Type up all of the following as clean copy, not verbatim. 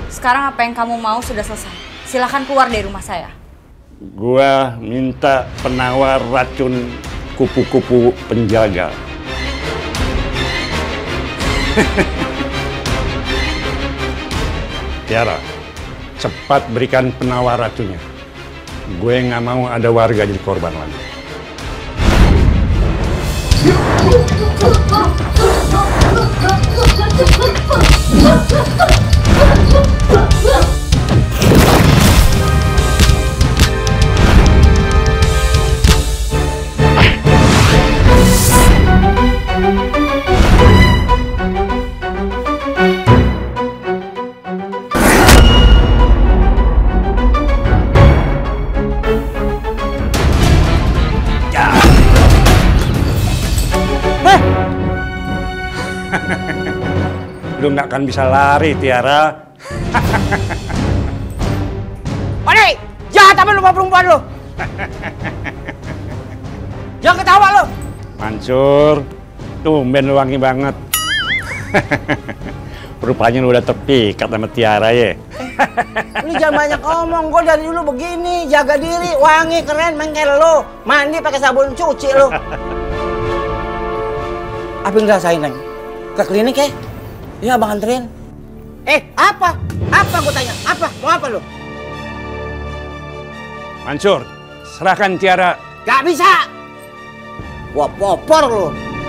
Sekarang apa yang kamu mau sudah selesai. Silahkan keluar dari rumah saya. Gua minta penawar racun kupu-kupu penjaga. Tiara, cepat berikan penawar racunnya. Gue nggak mau ada warga jadi korban lagi. Lu nggak akan bisa lari, Tiara. Odi, jahat apa lu sama perempuan lu? Jangan ketawa lu. Mansur, tumben lu wangi banget. Rupanya lu udah terpikat sama Tiara ya. Lu jangan banyak ngomong, gua dari dulu begini, jaga diri, wangi, keren, mengkel lu. Mandi pakai sabun cuci lu. Apa yang ngerasain, Neng? Ke klinik ya? Iya, abang anterin. Apa? Apa gua tanya? Apa? Mau apa lu? Mansur, serahkan Tiara. Gak bisa! Gua popor lu.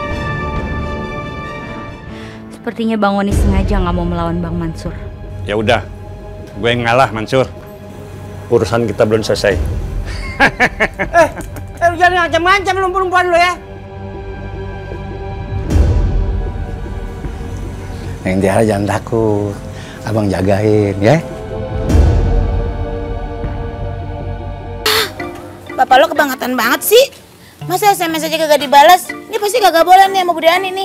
Sepertinya Bang Oni sengaja nggak mau melawan Bang Mansur. Ya udah, gue yang ngalah, Mansur. Urusan kita belum selesai. Lu jangan ngancam-ngancam lu perempuan lu ya. Neng Tiara jangan takut, abang jagain ya. Bapak lo kebangetan banget sih. Masa SMS aja kagak dibalas? Ini pasti kagak boleh nih sama Bu Dani nih.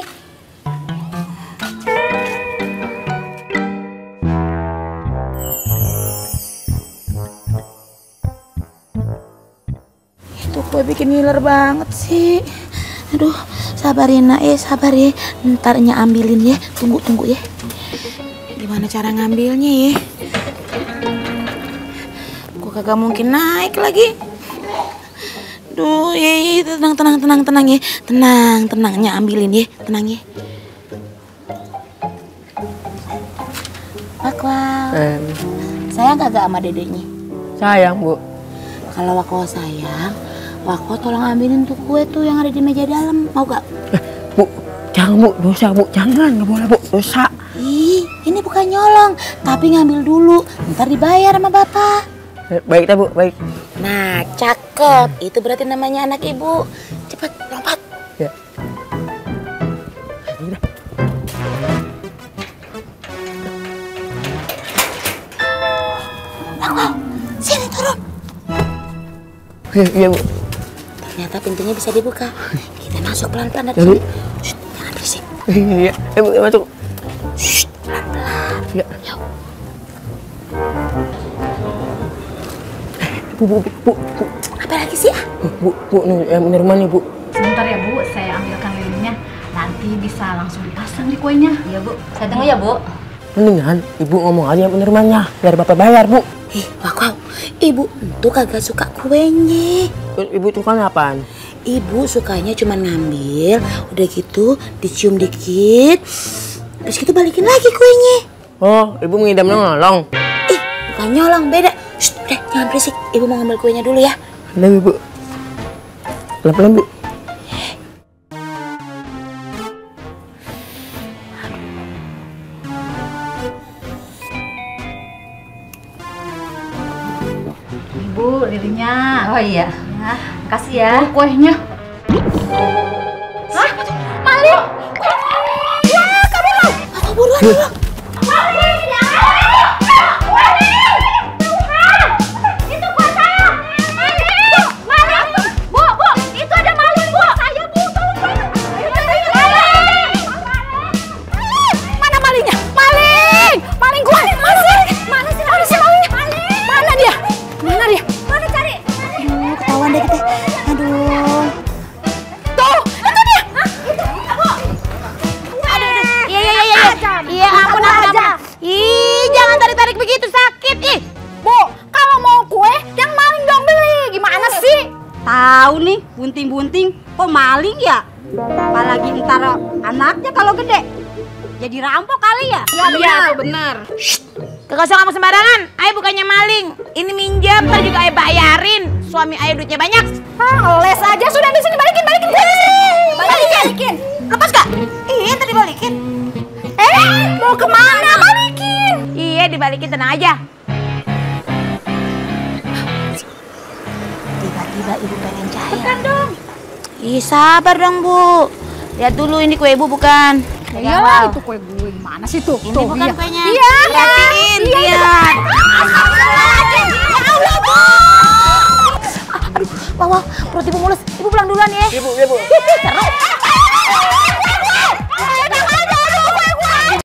Itu kue bikin ngiler banget sih. Aduh, sabar ya nak ya, sabar ya. Ntarnya ambilin ya, tunggu ya. Gimana cara ngambilnya ya? Gua kagak mungkin naik lagi. Duh, ya, tenang ya. Tenangnya ambilin ya, tenang ya. Wakwa, sayang kagak sama dedeknya? Sayang, Bu. Kalau Wakwa sayang, Wakwa tolong ambilin tuh kue tuh yang ada di meja dalam, mau gak? Bu, jangan Bu, dosa Bu, jangan, nggak boleh Bu, dosa. Ih, ini bukan nyolong, tapi ngambil dulu, ntar dibayar sama bapak. Baik dah Bu, baik. Nah, cakep, itu berarti namanya anak ibu. Cepat, lompat. Ya. Wakwa, sini turun. Iya Bu. Ternyata pintunya bisa dibuka. Kita masuk pelan-pelan dari sini. Shh, jangan berisik. Iya, Bu, masuk. Shh, pelan-pelan. Iya. Yuk. Bu. Apa lagi sih? Bu, ini rumah nih Bu. Sebentar ya Bu, saya ambilkan lilinnya. Nanti bisa langsung dipasang di kuenya. Iya Bu, saya tunggu ya Bu. Mendingan Ibu ngomong aja yang penermannya, biar Bapak bayar Bu. Wakau, ibu tuh kagak suka kuenya. Ibu tuh kan apaan? Ibu sukanya cuma ngambil, udah gitu dicium dikit, terus gitu balikin lagi kuenya. Oh, Ibu mengidam nolong. Bukan nyolong, beda. Shh, udah jangan berisik. Ibu mau ngambil kuenya dulu ya. Udah Bu. Pelan-pelan Bu. Ibu, lilinnya. Oh iya. Nah, makasih ya. Kuenya. Hah? Maling! Ya, kamu mau? Aku buruan dulu. Maling! Maling! Tuhan! Itu kue saya! Maling! Maling! Bu! Itu ada maling, Bu! Saya, Bu! Tolong! Mana malingnya? Maling! Maling kue! Mana sih malingnya? Mana dia? Mana cari? Ketahuan deh kita. Aduh. Tuh! Itu dia! Hah? Itu! Bu! Aduh. Iya. Iya, aku bunting-bunting, kok maling ya? Apalagi ntar anaknya kalau gede jadi rampok kali ya? Iya benar. Kagak usah ngomong sembarangan. Ayah bukannya maling. Ini minjam, ntar juga ayah bayarin. Suami ayah duitnya banyak. Les aja sudah di sini, balikin. Balikin. Lepas gak? Iya, tadi balikin. Mau kemana? Balikin. Iya dibalikin, tenang aja. Tiba-tiba ibu pengen cair. Tekan dong. Ih sabar dong bu. Lihat dulu ini kue ibu bukan. Iya, itu kue gue gimana sih tuh? Ini Tuh, bukan iya. kuenya. Iya, Perhatiin, lihat. Astagfirullahaladzim. Ya Allah, Bu. Aduh, wow, perut ibu mulus. Ibu pulang duluan ya. Ibu. Seru.